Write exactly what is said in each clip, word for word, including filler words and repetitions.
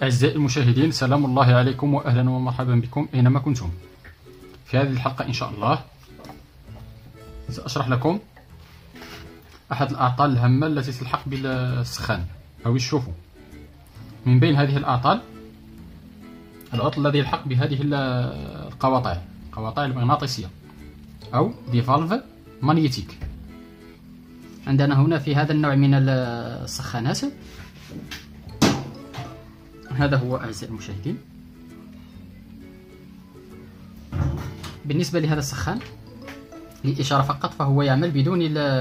أعزائي المشاهدين، سلام الله عليكم وأهلا ومرحبا بكم أينما كنتم. في هذه الحلقة إن شاء الله سأشرح لكم أحد الأعطال الهامة التي تلحق بالسخان أو الشوفو. من بين هذه الأعطال العطل الذي يلحق بهذه القواطع القواطع المغناطيسية أو دي فالف مانيتيك. عندنا هنا في هذا النوع من السخانات، هذا هو أعزائي المشاهدين. بالنسبة لهذا السخان للإشارة فقط، فهو يعمل بدون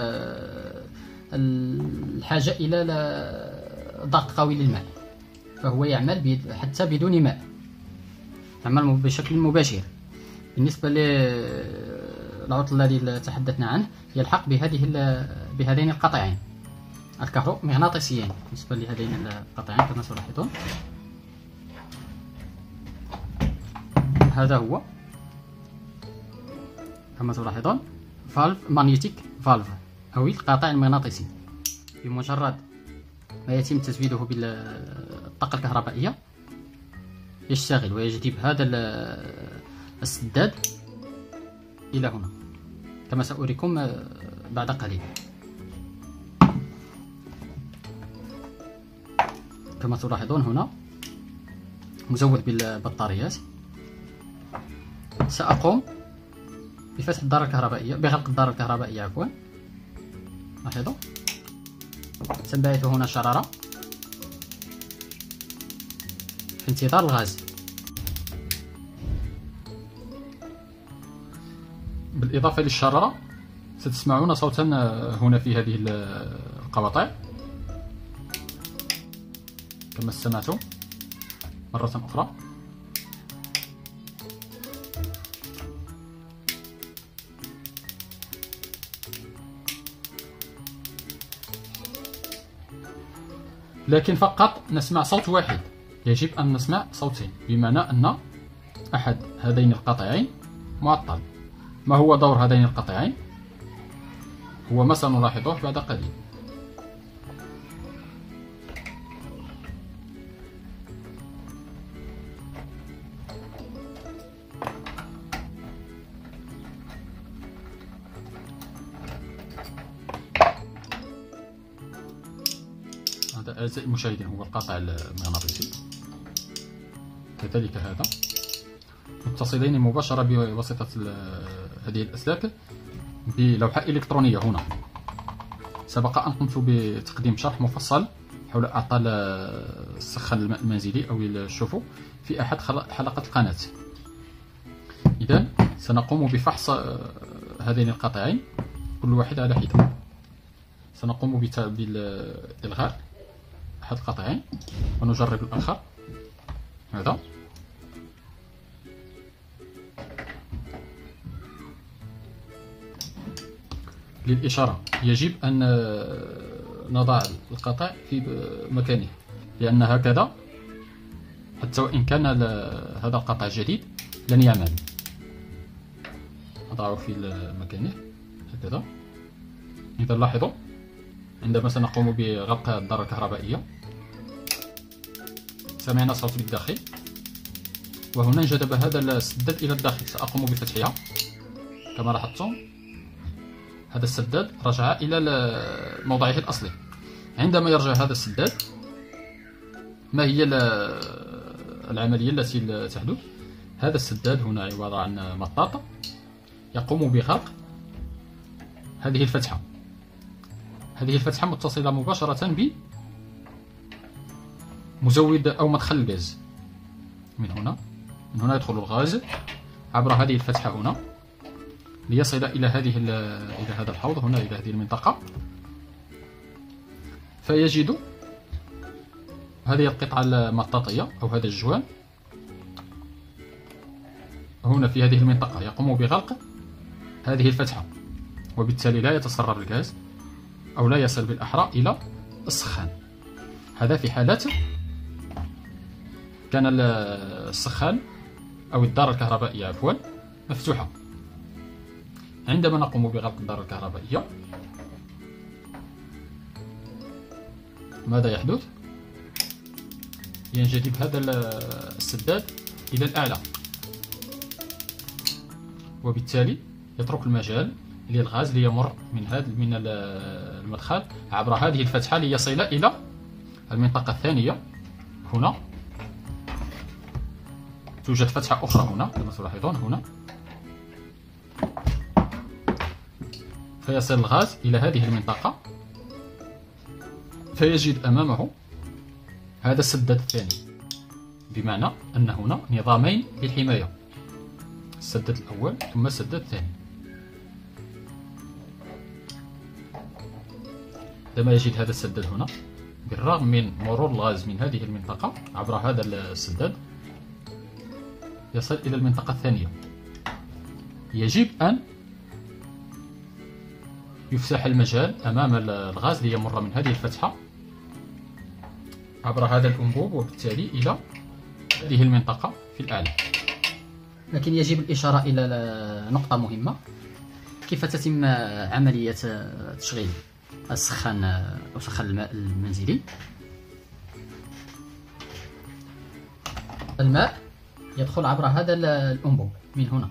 الحاجة إلى ضغط قوي للماء، فهو يعمل حتى بدون ماء، يعمل بشكل مباشر. بالنسبة للعطل الذي تحدثنا عنه يلحق بهذه بهذين القطعين الكهرومغناطيسيين. بالنسبة لهذين القطعين كما تلاحظون، هذا هو كما تلاحظون فالف مانيتيك فالف أو القاطع المغناطيسي. بمجرد ما يتم تزويده بالطاقة الكهربائية يشتغل ويجذب هذا السداد إلى هنا، كما سأريكم بعد قليل. كما تلاحظون هنا مزود بالبطاريات. سأقوم بفتح الدارة الكهربائية، بغلق الدارة الكهربائية عفوا. لاحظوا سنبعث هنا شرارة في انتظار الغاز. بالإضافة للشرارة ستسمعون صوتا هنا في هذه القواطع كما استمعتم مرة أخرى. لكن فقط نسمع صوت واحد، يجب أن نسمع صوتين، بمعنى أن أحد هذين القطعين معطل. ما هو دور هذين القطعين؟ هو ما سنلاحظه بعد قليل. هذا أعزائي المشاهدين هو القاطع المغناطيسي، كذلك هذا متصلين مباشرة بواسطة هذه الأسلاك بلوحة إلكترونية. هنا سبق أن قمت بتقديم شرح مفصل حول أعطال السخان الماء المنزلي أو الشوفو في أحد حلقات القناة. إذا سنقوم بفحص هذين القطعين كل واحد على حدة. سنقوم بالإلغاء أحد القطعين ونجرب الآخر. هذا للإشارة يجب أن نضع القطع في مكانه، لأن هكذا حتى وإن كان هذا القطع جديد لن يعمل. أضعه في مكانه هكذا. إذا لاحظوا عندما سنقوم بغلق الدارة الكهربائية سمعنا صوت بالداخل، وهنا انجذب هذا السداد إلى الداخل. سأقوم بفتحها. كما لاحظتم هذا السداد رجع إلى موضعه الأصلي. عندما يرجع هذا السداد، ما هي العملية التي تحدث؟ هذا السداد هنا عبارة عن مطاط يقوم بغلق هذه الفتحة. هذه الفتحة متصلة مباشرة بمزود أو مدخل الغاز. من هنا من هنا يدخل الغاز عبر هذه الفتحة هنا ليصل إلى هذه إلى هذا الحوض هنا، إلى هذه المنطقة، فيجد هذه القطعة المطاطية أو هذا الجوان هنا في هذه المنطقة، يقوم بغلق هذه الفتحة، وبالتالي لا يتسرب الغاز أو لا يصل بالأحرى إلى السخان. هذا في حالة كان السخان أو الدارة الكهربائية عفوا مفتوحة. عندما نقوم بغلق الدارة الكهربائية ماذا يحدث؟ ينجذب هذا السداد إلى الأعلى، وبالتالي يترك المجال للغاز ليمر من هذا من المدخل عبر هذه الفتحة ليصل إلى المنطقة الثانية. هنا توجد فتحة أخرى هنا كما تلاحظون هنا، فيصل الغاز إلى هذه المنطقة، فيجد أمامه هذا السداد الثاني، بمعنى أن هنا نظامين للحماية، السداد الأول ثم السداد الثاني. عندما يجد هذا السداد هنا، بالرغم من مرور الغاز من هذه المنطقة عبر هذا السداد يصل إلى المنطقة الثانية، يجب أن يفسح المجال أمام الغاز ليمر من هذه الفتحة عبر هذا الأنبوب وبالتالي إلى هذه المنطقة في الأعلى. لكن يجب الإشارة إلى نقطة مهمة: كيف تتم عملية تشغيل السخان أو سخان الماء المنزلي؟ الماء يدخل عبر هذا الأنبوب من هنا،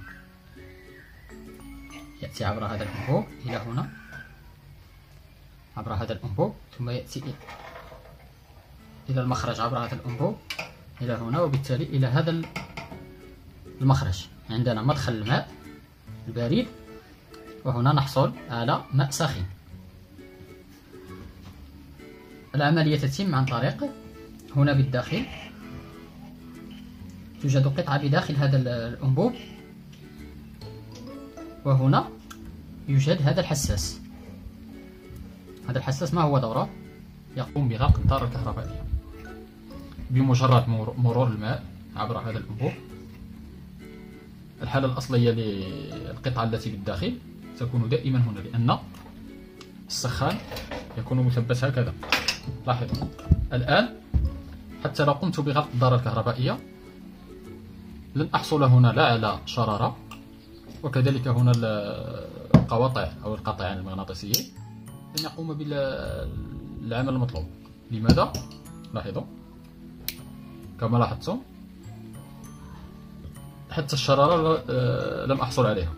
يأتي عبر هذا الأنبوب إلى هنا، عبر هذا الأنبوب، ثم يأتي إلى المخرج عبر هذا الأنبوب إلى هنا، وبالتالي إلى هذا المخرج. عندنا مدخل الماء البارد، وهنا نحصل على ماء ساخن. العملية تتم عن طريق هنا بالداخل توجد قطعة بداخل هذا الأنبوب، وهنا يوجد هذا الحساس. هذا الحساس ما هو دوره؟ يقوم بغلق الدارة الكهربائية. بمجرد مرور الماء عبر هذا الأنبوب، الحالة الأصلية للقطعة التي بالداخل تكون دائما هنا، لأن السخان يكون مثبت هكذا. لاحظوا الآن حتى لو قمت بغلق الدارة الكهربائية لن أحصل هنا لا على شرارة، وكذلك هنا القواطع أو القاطعان المغناطيسية لن يقوم بالعمل المطلوب. لماذا؟ لاحظوا كما لاحظتم حتى الشرارة لم أحصل عليها.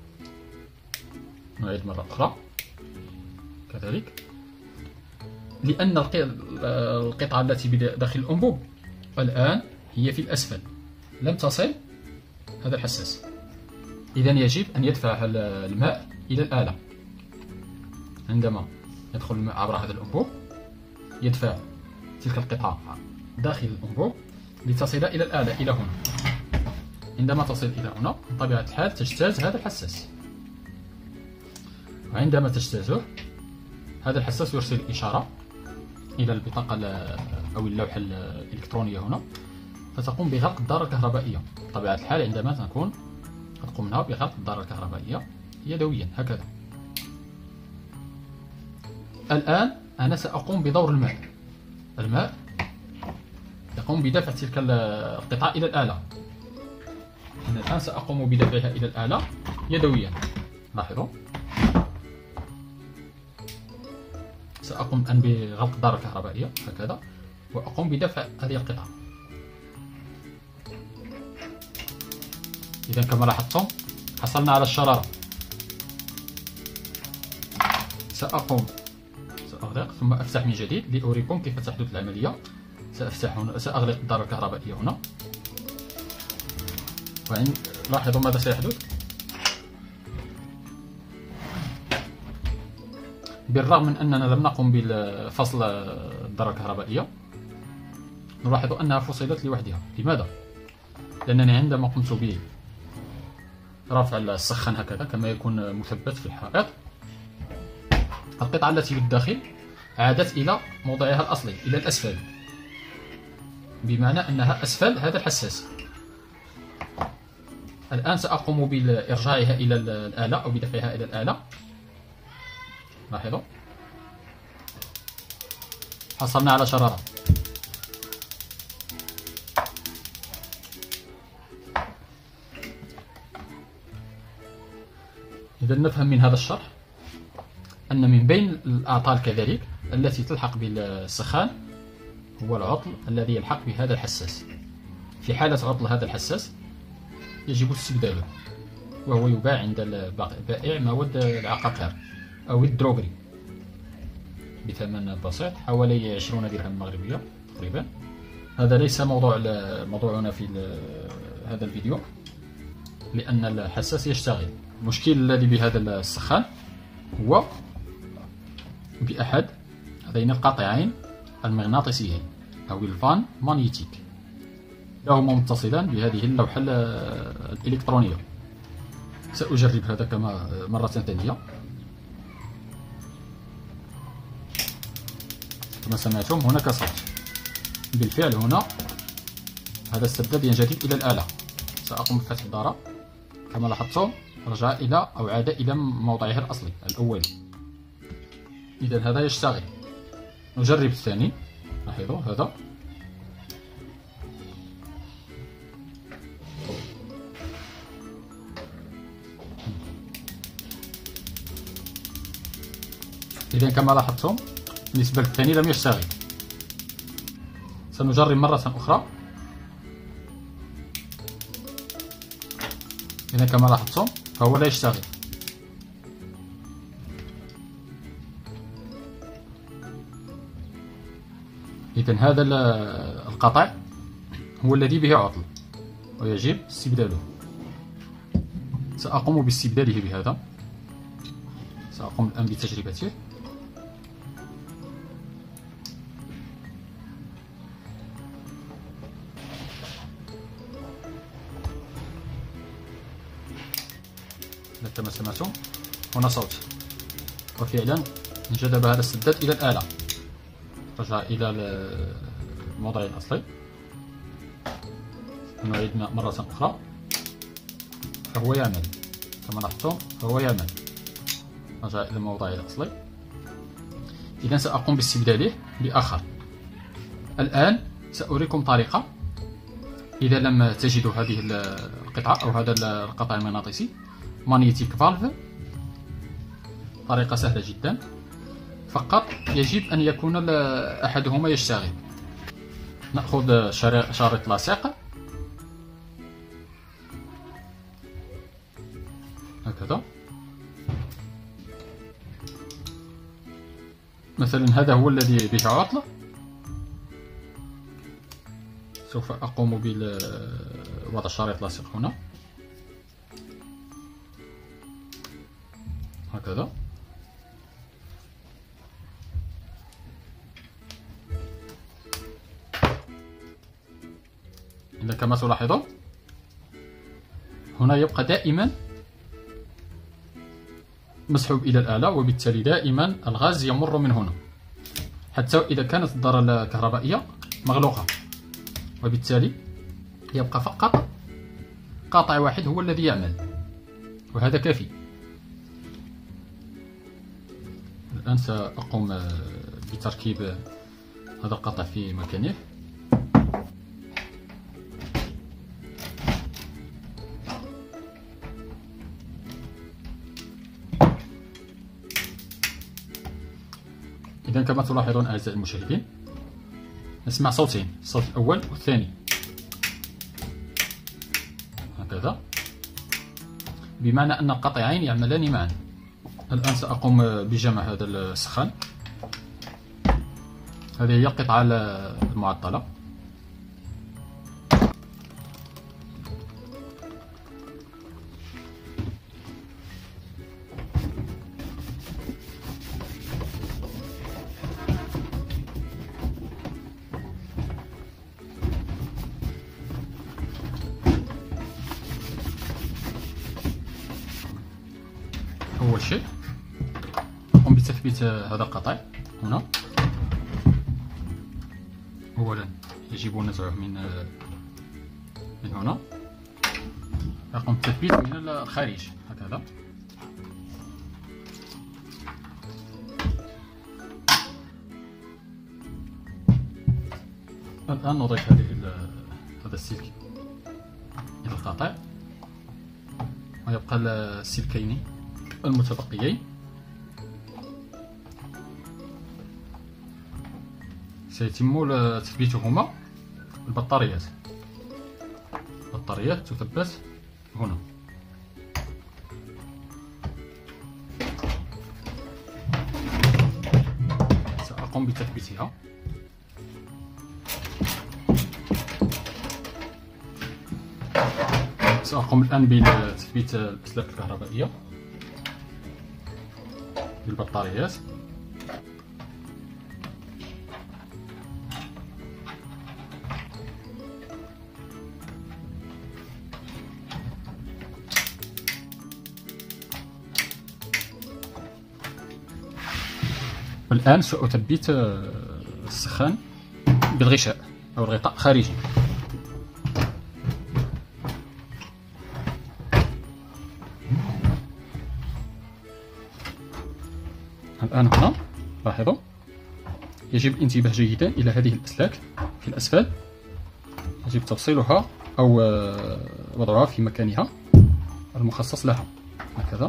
نعيد مرة أخرى كذلك، لأن القطعة التي داخل الأنبوب الآن هي في الأسفل، لم تصل هذا الحساس، إذا يجب أن يدفع الماء إلى الأعلى. عندما يدخل الماء عبر هذا الأنبوب يدفع تلك القطعة داخل الأنبوب لتصل إلى الأعلى إلى هنا. عندما تصل إلى هنا بطبيعة الحال تجتاز هذا الحساس، وعندما تجتازه هذا الحساس يرسل إشارة إلى البطاقة أو اللوحة الإلكترونية هنا، فتقوم بغلق الدارة الكهربائية. بطبيعة الحال عندما نكون قد قمنا بغلق الدارة الكهربائية يدويا هكذا. الآن أنا سأقوم بدور الماء. الماء يقوم بدفع تلك القطعة إلى الأعلى. أنا الآن سأقوم بدفعها إلى الأعلى يدويا. لاحظوا سأقوم الآن بغلق الدارة الكهربائية هكذا، وأقوم بدفع هذه القطعة. إذا كما لاحظتم حصلنا على الشرارة. سأقوم سأغلق ثم أفتح من جديد لأريكم كيف تحدث العملية. سأفتح هنا، سأغلق الدارة الكهربائية هنا، وعند لاحظوا ماذا سيحدث. بالرغم من أننا لم نقم بفصل الدارة الكهربائية نلاحظ أنها فصلت لوحدها. لماذا؟ لأنني عندما قمت برفع السخان هكذا كما يكون مثبت في الحائط، القطعة التي بالداخل عادت إلى موضعها الأصلي إلى الأسفل، بمعنى أنها أسفل هذا الحساس. الآن سأقوم بإرجاعها إلى الأعلى أو بدفعها إلى الأعلى. لاحظوا حصلنا على شرارة. إذا نفهم من هذا الشرح أن من بين الأعطال كذلك التي تلحق بالسخان هو العطل الذي يلحق بهذا الحساس. في حالة عطل هذا الحساس يجب استبداله، وهو يباع عند بائع مواد العقاقير أو الدروغري بثمن بسيط حوالي عشرون درهم مغربية تقريبا. هذا ليس موضوع موضوعنا في هذا الفيديو، لأن الحساس يشتغل. المشكل الذي بهذا السخان هو بأحد هذين القاطعين المغناطيسيين أو الفان مانيتيك، هما متصلان بهذه اللوحة الإلكترونية. سأجرب هذا كما مرة ثانية. كما سمعتم هناك صوت، بالفعل هنا هذا السداد ينجذب إلى الآلة. سأقوم بفتح الدارة، كما لاحظتم رجع إلى أو عاد إلى موضعه الأصلي الأول. إذا هذا يشتغل. نجرب الثاني. لاحظوا هذا إذا كما لاحظتم بالنسبة للثاني لم يشتغل. سنجرب مرة أخرى. إذا كما لاحظتم فهو لا يشتغل. إذا هذا القطع هو الذي به عطل ويجب استبداله. سأقوم باستبداله بهذا. سأقوم الآن بتجربته. كما سمعتم هنا صوت، وفعلا انجذب هذا السداد إلى الآلة، رجع إلى الموضع الأصلي. نعيد مرة أخرى فهو يعمل. كما لاحظتم فهو يعمل، رجع إلى الموضع الأصلي. إذا سأقوم باستبداله بآخر. الآن سأريكم طريقة إذا لم تجدوا هذه القطعة أو هذا القطع المغناطيسي مانيتيك فالف. طريقة سهلة جدا، فقط يجب أن يكون أحدهما يشتغل. نأخذ شريط لاصق هكذا. مثلا هذا هو الذي به عطل. سوف أقوم بوضع شريط لاصق هنا هكذا. إذا كما تلاحظون هنا يبقى دائما مسحوب إلى الآلة، وبالتالي دائما الغاز يمر من هنا حتى إذا كانت الدارة الكهربائية مغلوقة، وبالتالي يبقى فقط قاطع واحد هو الذي يعمل، وهذا كافي. الآن سأقوم بتركيب هذا القطع في مكانه. إذا كما تلاحظون أعزائي المشاهدين نسمع صوتين، الصوت الأول والثاني هكذا، بمعنى أن القطعين يعملان معا. الآن سأقوم بجمع هذا السخان. هذه هي القطعة المعطلة. أول شيء قم بتثبيت هذا القطع هنا. أولا يجب نزعه من من هنا. أقوم بالتثبيت من الخارج هكذا. الآن نضيف هذه هذا السلك إلى القطع، ويبقى السلكين المتبقيين. سيتم تثبيتهما البطاريات. البطاريات تثبت هنا. سأقوم بتثبيتها. سأقوم الآن بتثبيت الأسلاك الكهربائية للبطاريات. والآن سأثبت السخان بالغشاء أو الغطاء خارجي. الآن هنا لاحظوا يجب الانتباه جيدا إلى هذه الأسلاك في الأسفل، يجب تفصيلها أو وضعها في مكانها المخصص لها هكذا.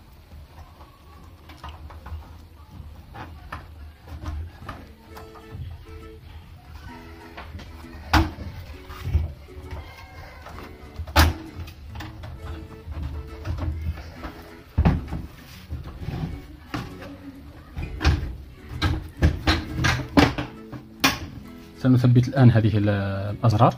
سنثبت الآن هذه الأزرار.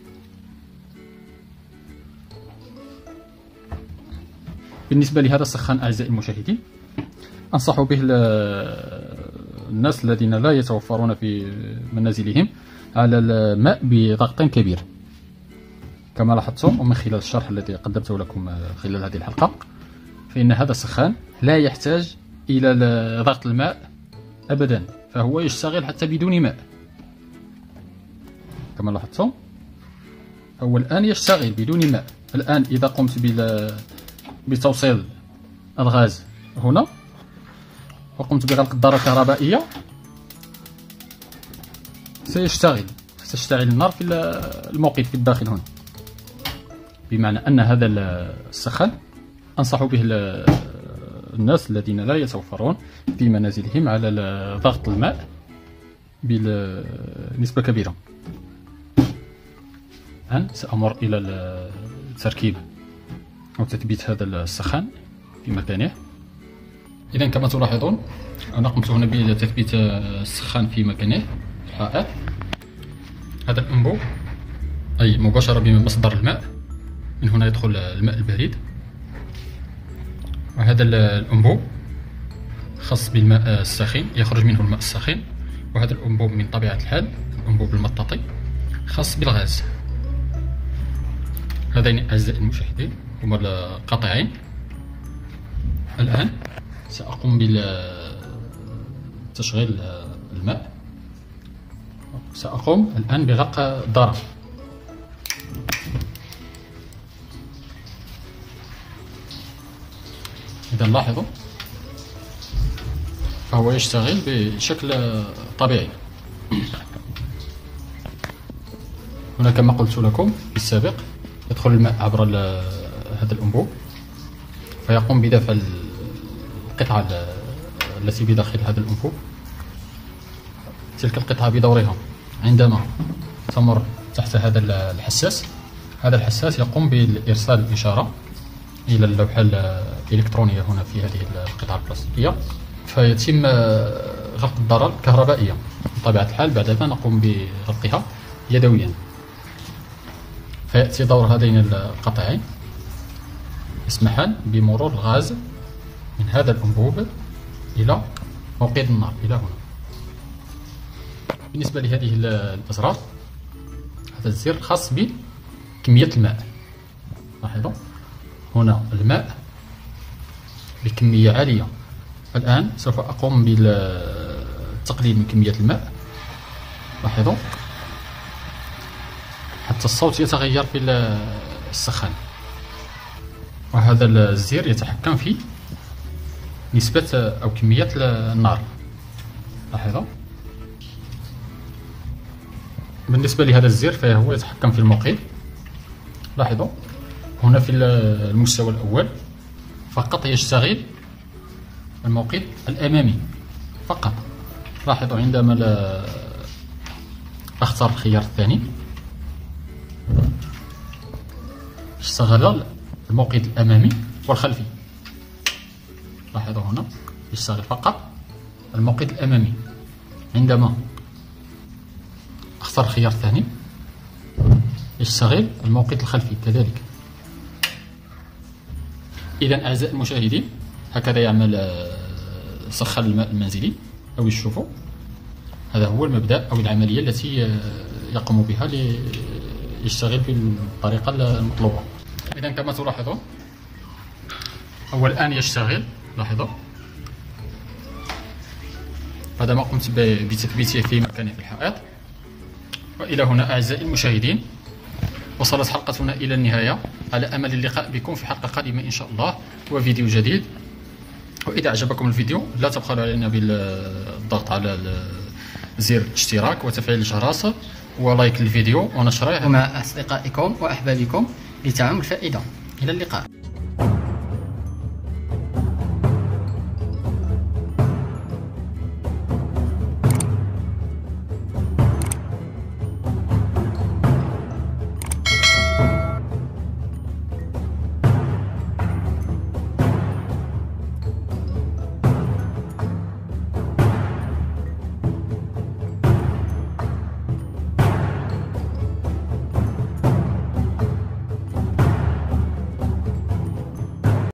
بالنسبة لهذا السخان أعزائي المشاهدين، أنصح به الناس الذين لا يتوفرون في منازلهم على الماء بضغط كبير. كما لاحظتم ومن خلال الشرح الذي قدمته لكم خلال هذه الحلقة، فإن هذا السخان لا يحتاج إلى ضغط الماء أبدا، فهو يشتغل حتى بدون ماء. كما لاحظتم هو الآن يشتغل بدون ماء. الآن إذا قمت بتوصيل الغاز هنا وقمت بغلق الدارة الكهربائية سيشتغل، ستشتعل النار في الموقد في الداخل هنا. بمعنى أن هذا السخان أنصح به الناس الذين لا يتوفرون في منازلهم على ضغط الماء بنسبة كبيرة. الآن سأمر إلى التركيب أو تثبيت هذا السخان في مكانه. إذا كما تلاحظون أنا قمت هنا بتثبيت السخان في مكانه الحائط. هذا الأنبوب أي مباشرة بمصدر الماء، من هنا يدخل الماء البارد. وهذا الأنبوب خاص بالماء الساخن، يخرج منه الماء الساخن. وهذا الأنبوب من طبيعة الحال الأنبوب المطاطي خاص بالغاز. هذين أعزائي المشاهدين هما القاطعين. الآن سأقوم بتشغيل الماء. سأقوم الآن بغلق الدارة. إذا لاحظوا فهو يشتغل بشكل طبيعي. هنا كما قلت لكم في السابق يدخل الماء عبر هذا الأنبوب، فيقوم بدفع القطعة التي بداخل هذا الأنبوب. تلك القطعة بدورها عندما تمر تحت هذا الحساس، هذا الحساس يقوم بإرسال الإشارة إلى اللوحة الإلكترونية هنا في هذه القطعة البلاستيكية، فيتم غلق الدارة الكهربائية بطبيعة الحال بعدما نقوم بغلقها يدويا. فيأتي دور هذين القطعين يسمحان بمرور الغاز من هذا الأنبوب إلى موقد النار إلى هنا. بالنسبة لهذه الأزرار، هذا الزر خاص بكمية الماء. لاحظوا هنا الماء بكمية عالية. الآن سوف أقوم بالتقليل من كمية الماء. لاحظوا حتى الصوت يتغير في السخان. وهذا الزر يتحكم في نسبة أو كمية النار. لاحظوا بالنسبة لهذا الزر فهو يتحكم في الموقد. لاحظوا هنا في المستوى الأول فقط يشتغل الموقد الأمامي فقط. لاحظوا عندما أختار الخيار الثاني، اشتغل الموقد الأمامي والخلفي. لاحظوا هنا يشتغل فقط الموقد الأمامي. عندما أختار الخيار الثاني يشتغل الموقد الخلفي كذلك. إذا أعزائي المشاهدين، هكذا يعمل سخان الماء المنزلي، أو يشوفوا هذا هو المبدأ أو العملية التي يقوم بها ليشتغل بالطريقة المطلوبة. إذا كما تلاحظون هو الآن يشتغل. لاحظوا هذا ما قمت بتثبيته في مكانه في الحائط. وإلى هنا أعزائي المشاهدين وصلت حلقتنا إلى النهاية، على أمل اللقاء بكم في حلقة قادمة إن شاء الله وفيديو جديد. وإذا أعجبكم الفيديو لا تبخلوا علينا بالضغط على زر الاشتراك وتفعيل الجرس ولايك للفيديو ونشره مع أصدقائكم وأحبابكم لتعم الفائدة. إلى اللقاء.